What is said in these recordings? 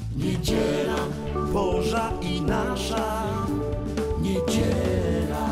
Niedziela Boża i nasza niedziela.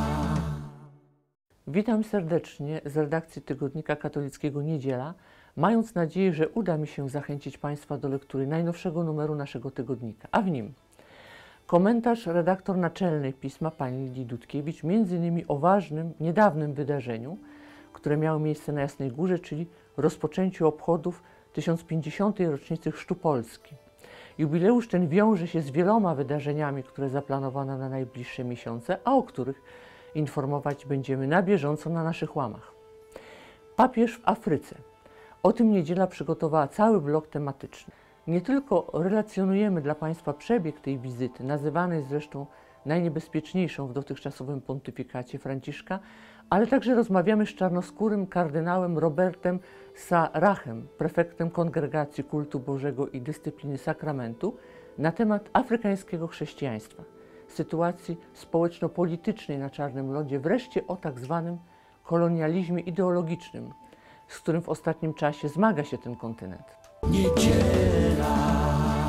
Witam serdecznie z redakcji tygodnika katolickiego Niedziela, mając nadzieję, że uda mi się zachęcić Państwa do lektury najnowszego numeru naszego tygodnika, a w nim komentarz redaktor naczelnej pisma pani Lidii Dudkiewicz, m.in. o ważnym, niedawnym wydarzeniu, które miało miejsce na Jasnej Górze, czyli rozpoczęciu obchodów 1050. rocznicy Chrztu Polski. Jubileusz ten wiąże się z wieloma wydarzeniami, które zaplanowano na najbliższe miesiące, a o których informować będziemy na bieżąco na naszych łamach. Papież w Afryce. O tym Niedziela przygotowała cały blok tematyczny. Nie tylko relacjonujemy dla Państwa przebieg tej wizyty, nazywanej zresztą najniebezpieczniejszą w dotychczasowym pontyfikacie Franciszka, ale także rozmawiamy z czarnoskórym kardynałem Robertem Sarachem, prefektem Kongregacji Kultu Bożego i Dyscypliny Sakramentu, na temat afrykańskiego chrześcijaństwa, sytuacji społeczno-politycznej na Czarnym Lądzie, wreszcie o tak zwanym kolonializmie ideologicznym, z którym w ostatnim czasie zmaga się ten kontynent. Niedziela.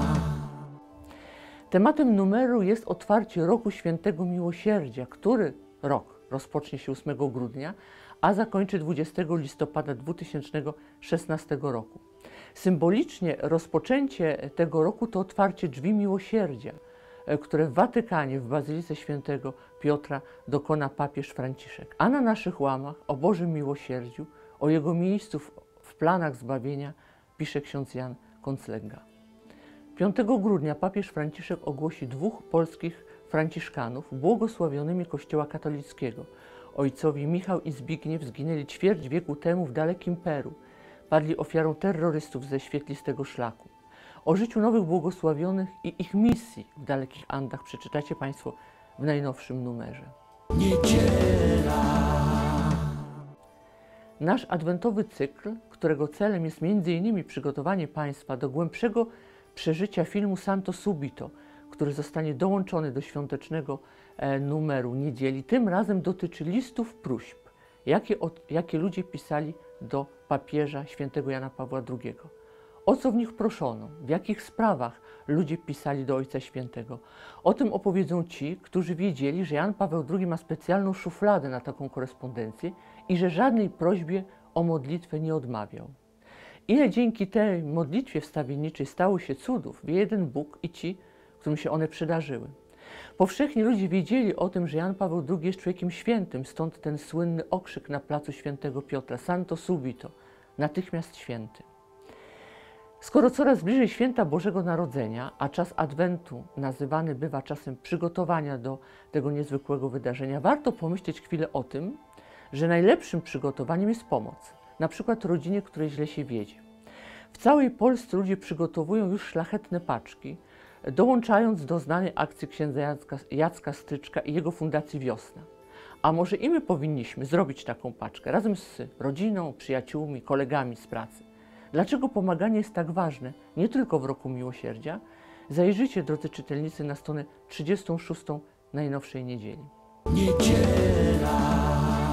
Tematem numeru jest otwarcie Roku Świętego Miłosierdzia, który rok rozpocznie się 8 grudnia, a zakończy 20 listopada 2016 roku. Symbolicznie rozpoczęcie tego roku to otwarcie drzwi miłosierdzia, które w Watykanie, w Bazylice Świętego Piotra dokona papież Franciszek. A na naszych łamach o Bożym Miłosierdziu, o jego miejscu w planach zbawienia pisze ksiądz Jan Konclęga. 5 grudnia papież Franciszek ogłosi 2 polskich franciszkanów błogosławionymi Kościoła katolickiego. Ojcowie Michał i Zbigniew zginęli ćwierć wieku temu w dalekim Peru. Padli ofiarą terrorystów ze świetlistego szlaku. O życiu nowych błogosławionych i ich misji w dalekich Andach przeczytacie Państwo w najnowszym numerze. Niedziela. Nasz adwentowy cykl, którego celem jest m.in. przygotowanie Państwa do głębszego przeżycia filmu Santo Subito, który zostanie dołączony do świątecznego numeru Niedzieli, tym razem dotyczy listów próśb, jakie ludzie pisali do papieża świętego Jana Pawła II. O co w nich proszono, w jakich sprawach ludzie pisali do Ojca Świętego. O tym opowiedzą ci, którzy wiedzieli, że Jan Paweł II ma specjalną szufladę na taką korespondencję i że żadnej prośbie o modlitwę nie odmawiał. Ile dzięki tej modlitwie wstawienniczej stało się cudów, wie jeden Bóg i ci, którym się one przydarzyły. Powszechnie ludzie wiedzieli o tym, że Jan Paweł II jest człowiekiem świętym, stąd ten słynny okrzyk na placu Świętego Piotra, Santo Subito, natychmiast święty. Skoro coraz bliżej święta Bożego Narodzenia, a czas Adwentu nazywany bywa czasem przygotowania do tego niezwykłego wydarzenia, warto pomyśleć chwilę o tym, że najlepszym przygotowaniem jest pomoc, na przykład rodzinie, której źle się wiedzie. W całej Polsce ludzie przygotowują już szlachetne paczki, dołączając do znanej akcji księdza Jacka Stryczka i jego fundacji Wiosna. A może i my powinniśmy zrobić taką paczkę razem z rodziną, przyjaciółmi, kolegami z pracy. Dlaczego pomaganie jest tak ważne, nie tylko w Roku Miłosierdzia? Zajrzyjcie, drodzy czytelnicy, na stronę 36 najnowszej Niedzieli. Niedziela.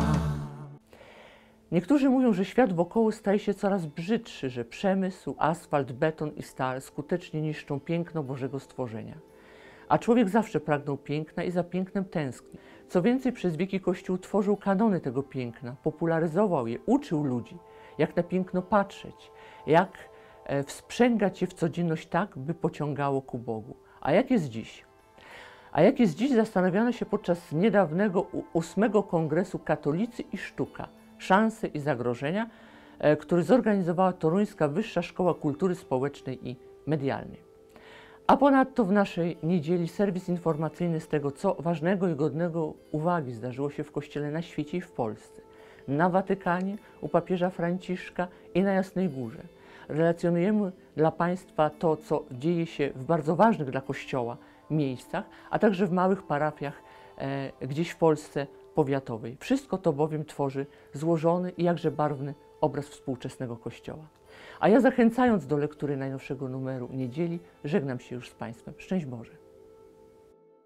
Niektórzy mówią, że świat wokoło staje się coraz brzydszy, że przemysł, asfalt, beton i stal skutecznie niszczą piękno Bożego stworzenia. A człowiek zawsze pragnął piękna i za pięknem tęskni. Co więcej, przez wieki Kościół tworzył kanony tego piękna, popularyzował je, uczył ludzi, jak na piękno patrzeć, jak wsprzęgać je w codzienność tak, by pociągało ku Bogu. A jak jest dziś? A jak jest dziś, zastanawiano się podczas niedawnego 8. Kongresu Katolicy i Sztuka, szanse i zagrożenia, który zorganizowała Toruńska Wyższa Szkoła Kultury Społecznej i Medialnej. A ponadto w naszej niedzieli serwis informacyjny z tego, co ważnego i godnego uwagi zdarzyło się w Kościele na świecie i w Polsce, na Watykanie, u papieża Franciszka i na Jasnej Górze. Relacjonujemy dla Państwa to, co dzieje się w bardzo ważnych dla Kościoła miejscach, a także w małych parafiach gdzieś w Polsce powiatowej. Wszystko to bowiem tworzy złożony i jakże barwny obraz współczesnego Kościoła. A ja, zachęcając do lektury najnowszego numeru Niedzieli, żegnam się już z Państwem. Szczęść Boże.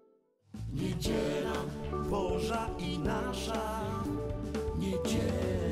Niedziela Boża i nasza niedziela.